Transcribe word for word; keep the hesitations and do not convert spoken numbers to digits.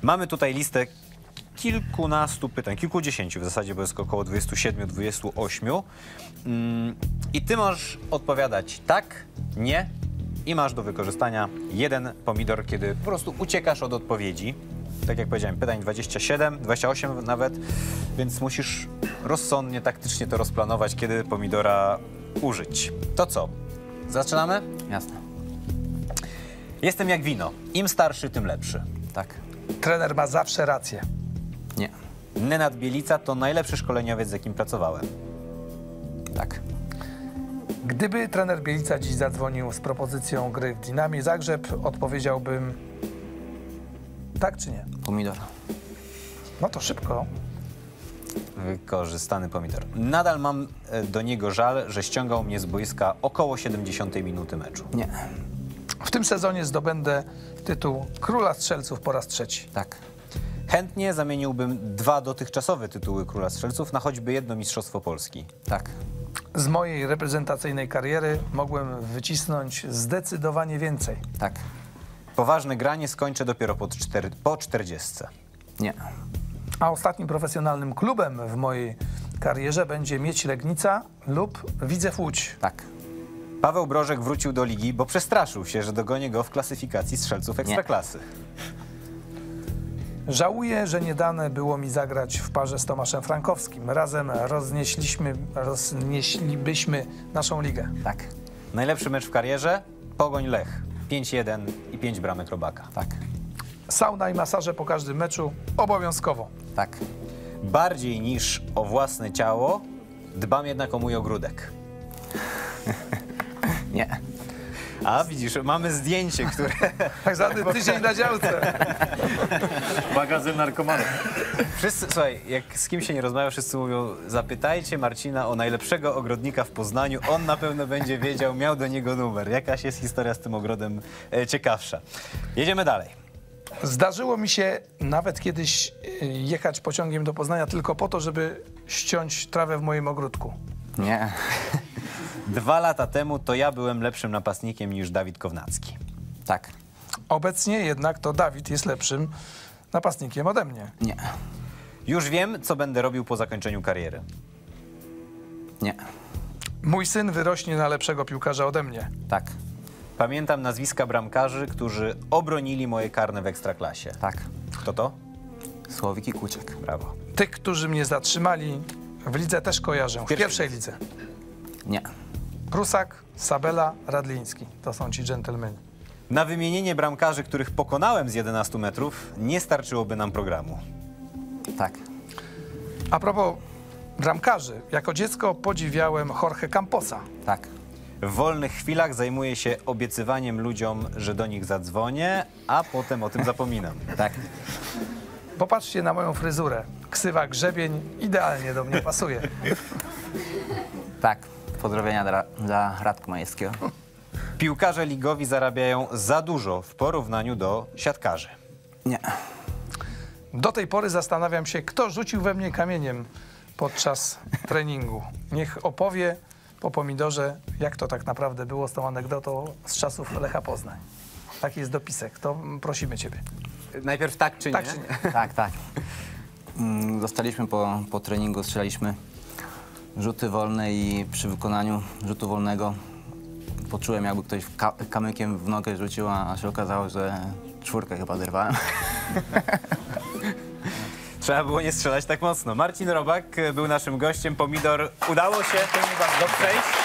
Mamy tutaj listę kilkunastu pytań, kilkudziesięciu w zasadzie, bo jest około dwudziestu siedmiu, dwudziestu ośmiu. Mm, I ty możesz odpowiadać tak, nie i masz do wykorzystania jeden pomidor, kiedy po prostu uciekasz od odpowiedzi. Tak jak powiedziałem, pytań dwadzieścia siedem, dwadzieścia osiem nawet, więc musisz rozsądnie, taktycznie to rozplanować, kiedy pomidora użyć. To co? Zaczynamy? Jasne. Jestem jak wino. Im starszy, tym lepszy. Tak. Trener ma zawsze rację. Nie. Nenad Bielica to najlepszy szkoleniowiec, z jakim pracowałem. Tak. Gdyby trener Bielica dziś zadzwonił z propozycją gry w Dinamie Zagrzeb, odpowiedziałbym tak czy nie? Pomidor. No to szybko. Wykorzystany pomidor. Nadal mam e, do niego żal, że ściągał mnie z boiska około siedemdziesiątej minuty meczu. Nie. W tym sezonie zdobędę tytuł Króla Strzelców po raz trzeci. Tak. Chętnie zamieniłbym dwa dotychczasowe tytuły Króla Strzelców na choćby jedno Mistrzostwo Polski. Tak. Z mojej reprezentacyjnej kariery mogłem wycisnąć zdecydowanie więcej. Tak. Poważne granie skończę dopiero po, cztery, po czterdziestce. Nie. A ostatnim profesjonalnym klubem w mojej karierze będzie Miedź Legnica lub Widzew Łódź. Tak. Paweł Brożek wrócił do ligi, bo przestraszył się, że dogonię go w klasyfikacji strzelców Ekstraklasy. Żałuję, że nie dane było mi zagrać w parze z Tomaszem Frankowskim. Razem roznieśliśmy, roznieślibyśmy naszą ligę. Tak. Najlepszy mecz w karierze? Pogoń Lech. pięć jeden i pięć bramek Robaka. Tak. Sauna i masaże po każdym meczu obowiązkowo. Tak. Bardziej niż o własne ciało, dbam jednak o mój ogródek. Nie. A widzisz, mamy zdjęcie, które... Tak zwany tydzień na działce. Magazyn narkomanów. Wszyscy, słuchaj, jak z kim się nie rozmawia, wszyscy mówią, zapytajcie Marcina o najlepszego ogrodnika w Poznaniu, on na pewno będzie wiedział, miał do niego numer. Jakaś jest historia z tym ogrodem e, ciekawsza. Jedziemy dalej. Zdarzyło mi się nawet kiedyś jechać pociągiem do Poznania tylko po to, żeby ściąć trawę w moim ogródku. Nie. Dwa lata temu to ja byłem lepszym napastnikiem niż Dawid Kownacki. Tak. Obecnie jednak to Dawid jest lepszym napastnikiem ode mnie. Nie. Już wiem, co będę robił po zakończeniu kariery. Nie. Mój syn wyrośnie na lepszego piłkarza ode mnie. Tak. Pamiętam nazwiska bramkarzy, którzy obronili moje karne w Ekstraklasie. Tak. Kto to? Słowik i Kuciak. Brawo. Tych, którzy mnie zatrzymali, w lidze też kojarzę. W Pierwszej pierwszej lidze. Nie. Prusak, Sabela, Radliński. To są ci dżentelmeni. Na wymienienie bramkarzy, których pokonałem z jedenastu metrów, nie starczyłoby nam programu. Tak. A propos bramkarzy. Jako dziecko podziwiałem Jorge Camposa. Tak. W wolnych chwilach zajmuję się obiecywaniem ludziom, że do nich zadzwonię, a potem o tym zapominam. Tak. Popatrzcie na moją fryzurę. Ksywa grzebień idealnie do mnie pasuje. Tak. Pozdrowienia dla, dla Radka Majewskiego. Piłkarze ligowi zarabiają za dużo w porównaniu do siatkarzy. Nie. Do tej pory zastanawiam się, kto rzucił we mnie kamieniem podczas treningu. Niech opowie po pomidorze, jak to tak naprawdę było z tą anegdotą z czasów Lecha Poznań. Taki jest dopisek. To prosimy ciebie. Najpierw tak czy Tak nie? czy nie? Tak, tak. Mm, Zostaliśmy po, po treningu, strzelaliśmy rzuty wolne i przy wykonaniu rzutu wolnego poczułem, jakby ktoś ka kamykiem w nogę rzucił, a się okazało, że czwórkę chyba zerwałem. Trzeba było nie strzelać tak mocno. Marcin Robak był naszym gościem. Pomidor, udało się do przejść.